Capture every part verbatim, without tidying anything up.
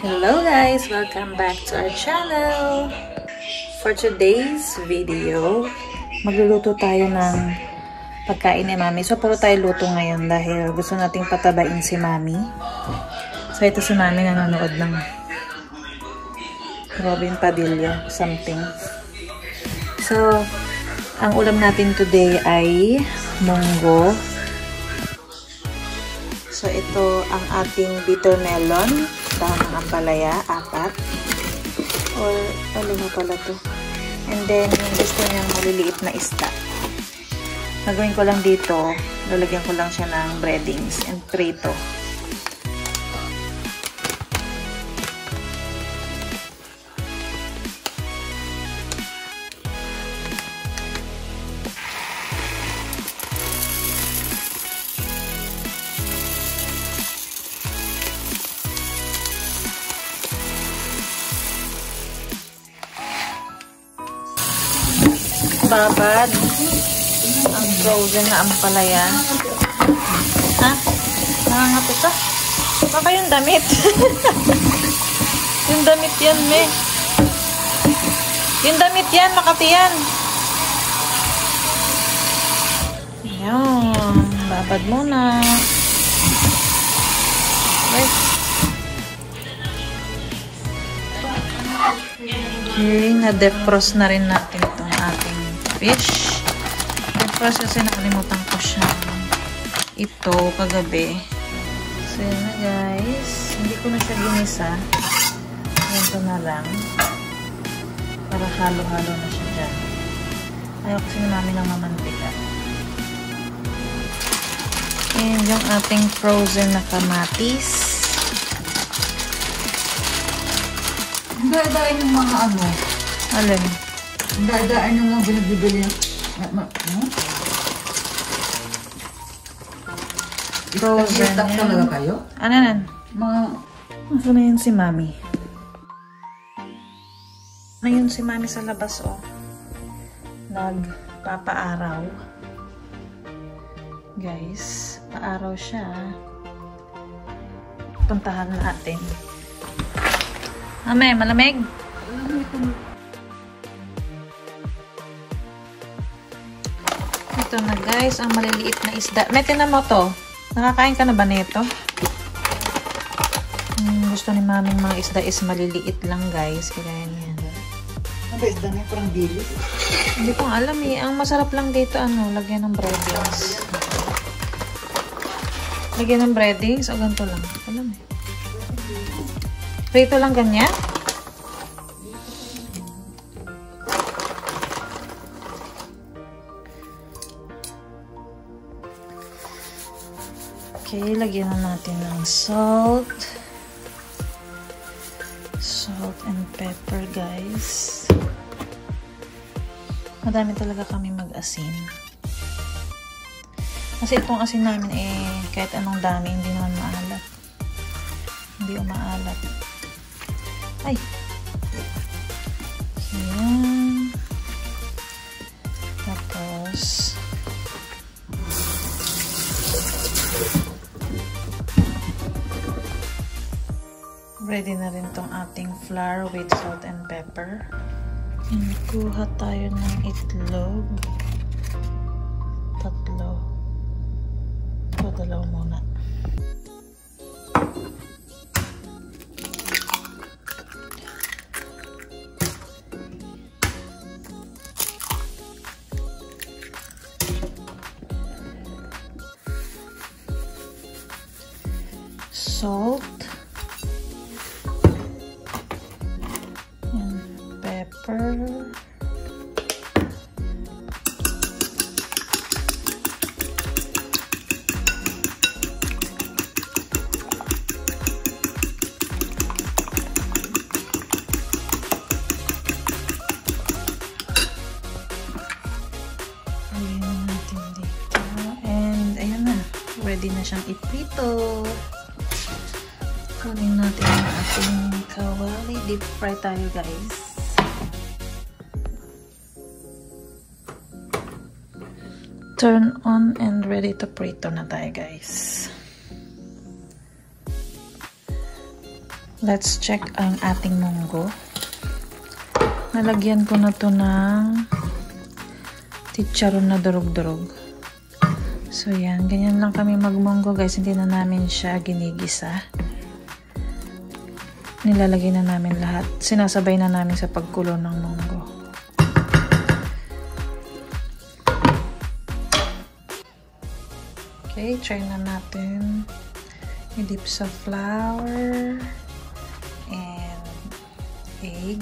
Hello guys! Welcome back to our channel! For today's video, magluluto tayo ng pagkain ni Mami. So, puro tayo luto ngayon dahil gusto nating patabain si Mami. So, ito si Mami nanonood ng Robin Padilla something. So, ang ulam natin today ay munggo. So, ito ang ating bitter melon, dahon ng ampalaya, apat. Or, ano na pala to. And then, yung gusto niyang maliliit na isda. Nagawin ko lang dito, lalagyan ko lang siya ng breadings and prito. Babad ang frozen na ampalaya. Ha? Nangangato ka? Baka yung damit. Yung damit yan, me. Yung damit yan, Makati yan. Ayan. Babad muna. Wait. Okay, na-defrost na rin natin itong ating fish. Defrost kasi nakalimutan ko siya ito kagabi. So yun na guys. Hindi ko na siya ginisa. Ganito na lang. Para halo-halo na siya dyan. Ayaw kasi ni Mami ng mamantika. And yung ating frozen na kamatis. Dadain ng mga ano. Alin? Dadain ng mga binibili. Ano? Frozen Stop yan. talaga kayo? Ano yan? Mga... Ano na yun si Mami? Ano yun si Mami sa labas, oh? Nagpapaaraw. Guys, paaraw siya. Puntahan natin. Ame, malamig? Ito na guys, ang maliliit na isda. May tinan mo to. Nakakain ka na ba nito? Hmm, gusto ni Maming mga isda is maliliit lang guys. Kaya yan. Ano ba isda na? Parang bilis? Hindi ko alam eh. Ang masarap lang dito, ano, lagyan ng breadings. Lagyan ng breadings o ganito lang. Alam eh. Prito lang ganyan? Okay, lagyan na natin ng salt. Salt and pepper, guys. Madami talaga kami mag-asin. Kasi itong asin namin eh, kahit anong dami, hindi naman maalat. Hindi umaalat. Ay! Ayan. Tapos, ready na rin tong ating flour with salt and pepper. And kuha tayo ng itlog. Tatlo. Ito, dalawa muna. Salt and pepper. Ayan natin dito. And ayan na. Ready na siyang iprito. Kunin natin ang ating kawali. Deep fry tayo guys. Turn on and ready to prito na tayo guys. Let's check ang ating munggo. Nalagyan ko na to ng chicharon na durog-durog. So yan, ganyan lang kami magmunggo guys. Hindi na namin siya ginigisa. Nilalagay na namin lahat. Sinasabay na namin sa pagkulo ng munggo. Okay, try na natin. I-dip sa flour and egg.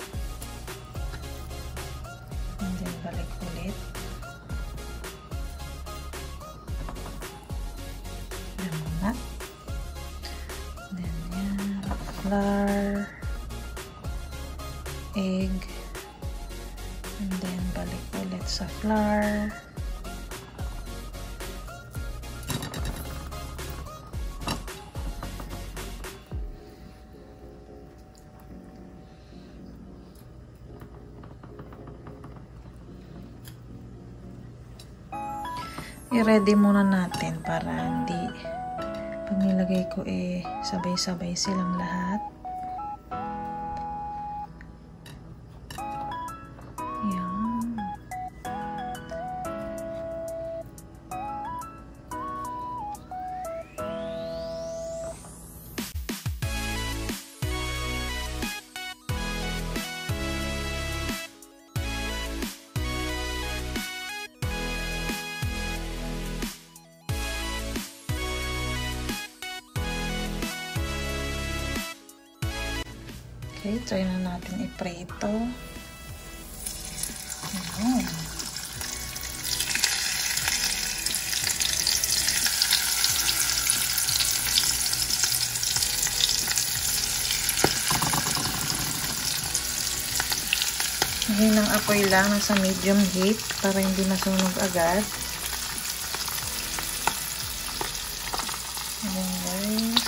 And then balik ulit. Yan muna. Then yan. Flour. Egg. And then balik ulit sa flour. I-ready muna natin para hindi pag nilagay ko eh sabay-sabay silang lahat. Yan. Okay, try na natin i-prito. Ayan. Mahinang apoy lang, nasa medium heat para hindi masunog agad. Ayan guys.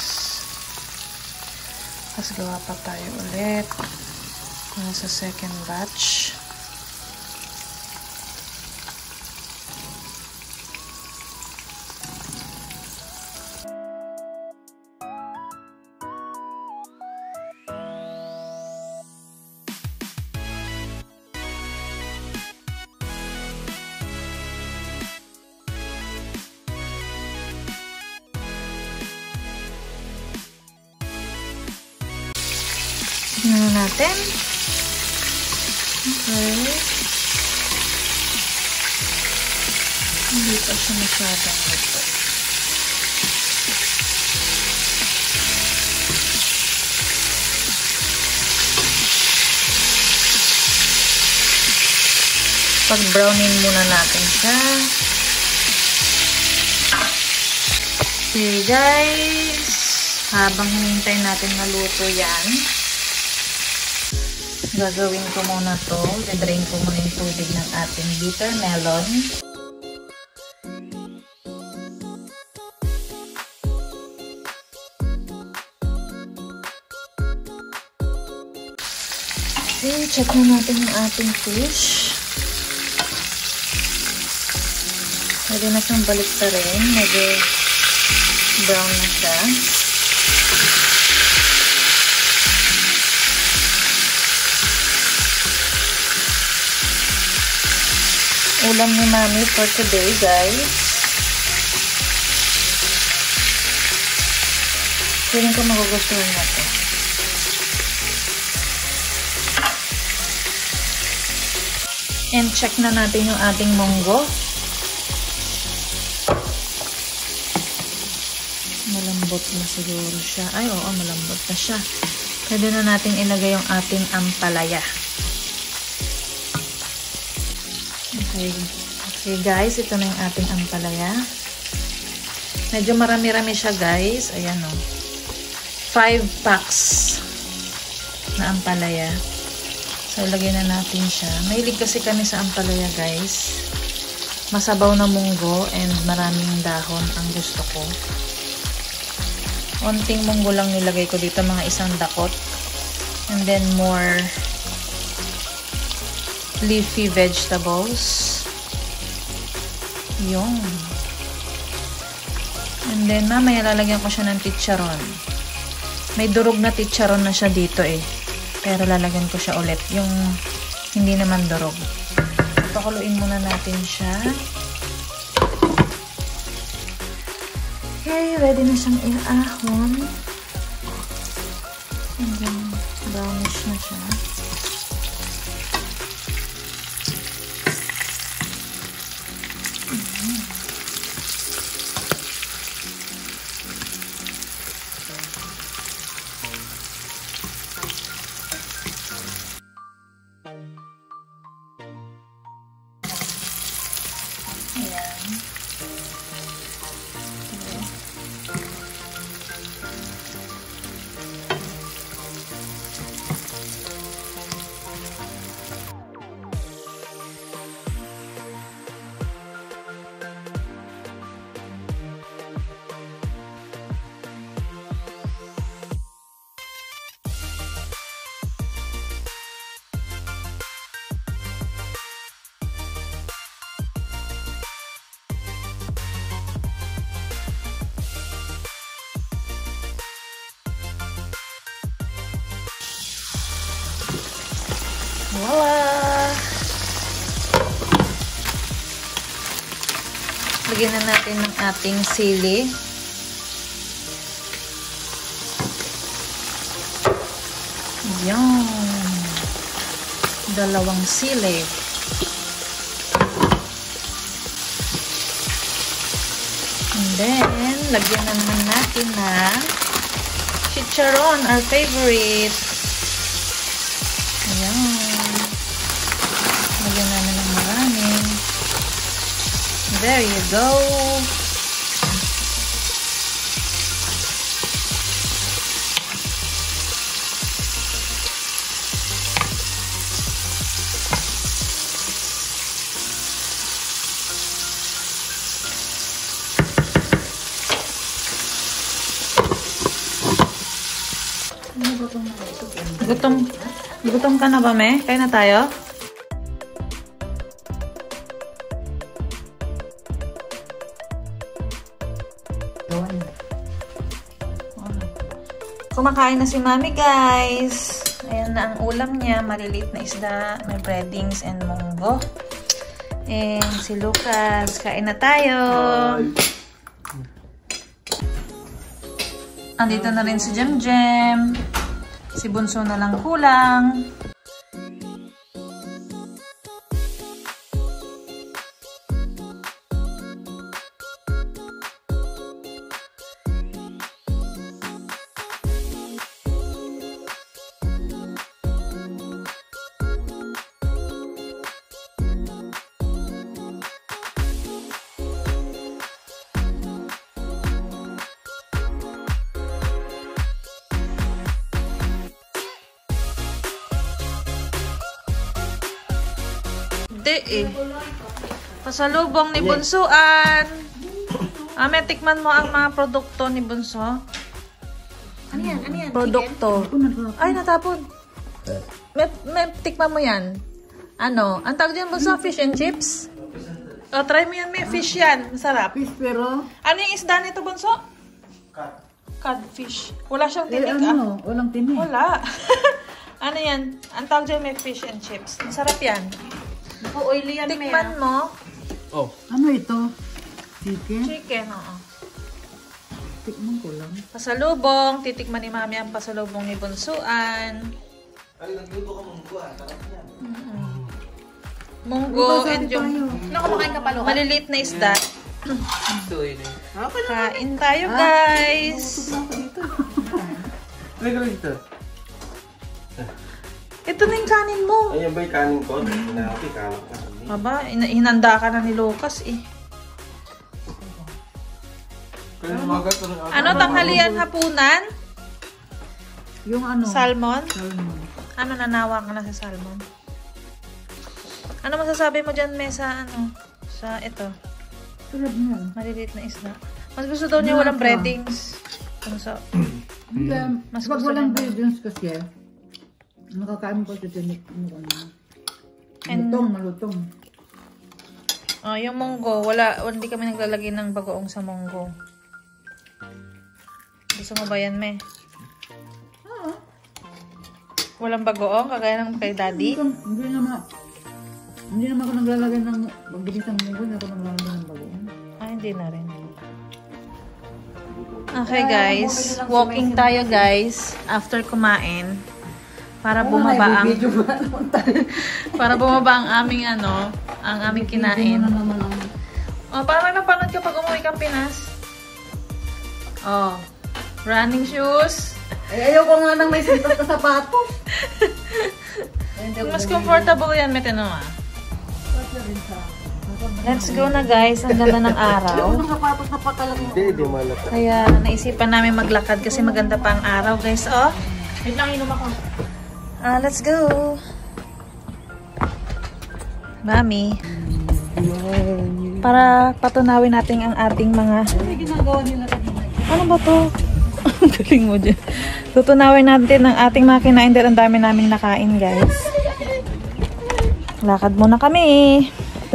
Tapos gawa pa tayo ulit para sa second batch. Tignan na natin. Okay. Hindi pa siya masyadong luto. Pag-brownin muna natin siya. Okay guys. Habang hinintay natin maluto yan, gagawin ko muna to. I-drain ko muna yung tubig ng ating bitter melon. Okay, check na natin yung ating fish. Pwede na siyang balik ta rin. Medyo brown na siya. Ulam ni Mami for today, guys. Feeling ko magugustuhan na ito. And check na natin yung ating munggo. Malambot na siguro siya. Ay, oo, malambot na siya. Pwede na natin ilagay yung ating ampalaya. Okay. Okay guys, ito na yung ating ampalaya. Medyo marami-rami siya guys. Ayan o. five packs na ampalaya. So, ilagay na natin siya. Mahilig kasi kami sa ampalaya guys. Masabaw na munggo and maraming dahon ang gusto ko. Onting munggo lang nilagay ko dito, mga isang dakot. And then more leafy vegetables. Yung. And then, mamaya lalagyan ko siya ng chicharon. May durog na chicharon na siya dito eh. Pero lalagyan ko siya ulit. Yung hindi naman durog. Pakuluin muna natin siya. Okay, ready na siyang i-ahon. And then, brownish na siya. Mm-hmm. Ayan. Voila! Lagyan na natin ng ating sili. Yan. Dalawang sili. And then, lagyan na naman natin ng chicharon, our favorite. Ayan. Lagyan namin ng marami. There you go. Gutom, gutom ka na ba, me? Kain na tayo? Kumakain na si Mami, guys. Ayan na ang ulam niya. Maliliit na isda. May breadings and munggo. And si Lucas. Kain na tayo. Andito na rin si Jem Jem. Si Bunso na lang kulang. Hindi eh. Pasalubong ni Bunsuan. Ah, may tikman mo ang mga produkto ni Bunso. Ano yan? Ano yan? Produkto. Ay, natapon. May, may tikman mo yan. Ano? Ang tawag dyan, Bunso? Fish and chips? O, try mo yan. May fish yan. Masarap. Fish pero... Ano yung isda nito, Bunso? Cod. Codfish. Wala siyang Eh, tinik ano? ah. Walang tinik. Wala. Ano yan? Ang tawag dyan, may fish and chips. Masarap yan. O, oily yan, Tikman mo. Oh. Ano ito? Chicken? Chicken, oo. Tikman ko lang. Pasalubong. Titikman ni Mami ang pasalubong ni Bunsuan. Ay, nagluto ka munggo ah. Sarap yan. Mm-hmm. Munggo and yung Ano kumakain ka palo? maliliit na isda. Ito yun eh. Kain tayo, guys. Ay, gawin ito. Ito na yung kanin mo. Ayan ba yung kanin ko? Hinahapi, kalap ka. Aba, hin- hinanda ka na ni Lucas eh. Ano, tanghalian, hapunan? Yung ano? Salmon? Salmon. Ano, nanawa ka na sa salmon? Ano masasabi mo dyan, Mesa? Ano? Sa ito, Sarap niya. maliliit na isda. Mas gusto daw niya walang breadings. Ano sa... Hindi. Mas Pag gusto walang niya. ingredients kasi, nakakain ko sa tinik. And- Malutong, malutong. Oh, yung munggo, wala, hindi kami naglalagay ng bagoong sa munggo. Gusto mo ba yan, me? Walang bagoong, kagaya ng kay daddy. Hindi, hindi naman. Hindi naman ako naglalagay ng pagbilisang munggo. Hindi ako naglalagay ng bagoong. Ah, hindi na rin. Okay guys, walking tayo guys after kumain. Para bumaba ang para bumaba ang aming ano, ang aming kinain. Oh, para napanood ka pag umuwi kang Pinas. Oh, running shoes. Eh, ayaw ko nga nang may sintas na sapatos. Mas comfortable yan, metano ah. Let's go na guys, ang ganda ng araw. Yung sapatos na patalang. Hindi, di malata. Kaya naisipan namin maglakad kasi maganda pa ang araw guys, oh. Wait lang, inom ako. Ah, let's go. Mami. Para patunawin natin ang ating mga... Ano yung ginagawa nila kanina? Ano ba to? Ang galing mo dyan. Tutunawin natin ang ating mga kinain dahil ang dami namin nakain, guys. Lakad muna kami.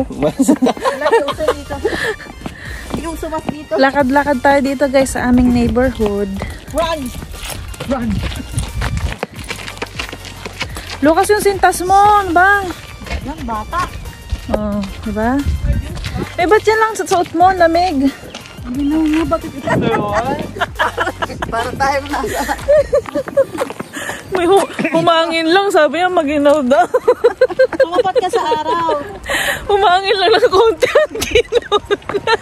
Yung sumas dito. Lakad-lakad tayo dito, guys, sa aming neighborhood. Run! Run! Lucas, yung sintas mo, ano ba? Yan, bata. Oh, diba? Eh, ba't yan lang sa suot mo, lamig? Hindi na nga, bakit ito? Para tayo nasa. May hu humangin lang, sabi niya maginaw daw. Tumapat ka sa araw. Humangin lang ng konti ang ginaw na.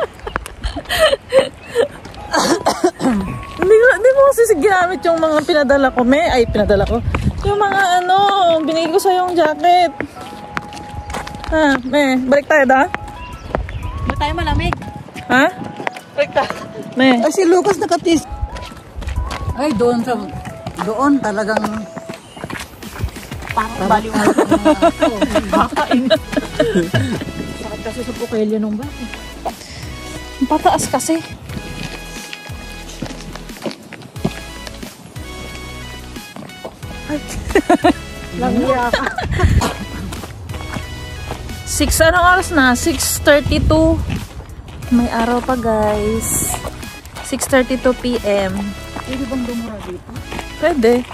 Hindi ko, hindi mo kasi ginamit yung mga pinadala ko, me. Ay, pinadala ko. Yung mga ano, binigay ko sa yung jacket. Ha, me, balik tayo da? Ba tayo malamig? Ha? Balik tayo. Me. Ay, si Lucas nakatis. Ay, doon sa... Doon talagang... Parang baliwala ko na ito. Bakain. Sakit kasi sa pukelya nung bata. Pataas kasi. Langya ka. six, anong oras na? six thirty-two. May araw pa guys. six thirty-two p m Pwede bang dumura dito? Pwede.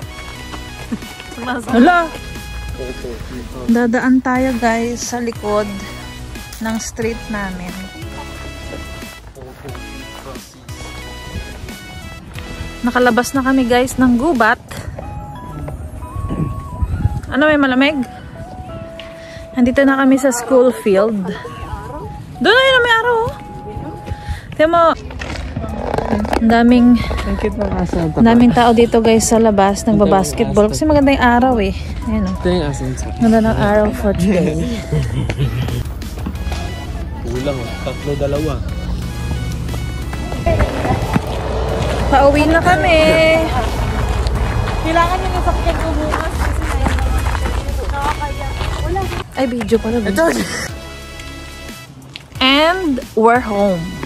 Hala. Dadaan tayo guys sa likod ng street namin. Nakalabas na kami guys ng gubat. Ano, may malamig? Nandito na kami sa school field. Doon na yun na may araw. Oh. Tiyan mo, ang daming, ang daming tao dito guys sa labas. Nagbabasketball. Kasi maganda yung araw eh. Ayan o. Ganda ng araw for today. Kulang, tatlo dalawa. Pauwi na kami. Kailangan nyo yung sakyan ko bukas. Ay, video pala. And we're home.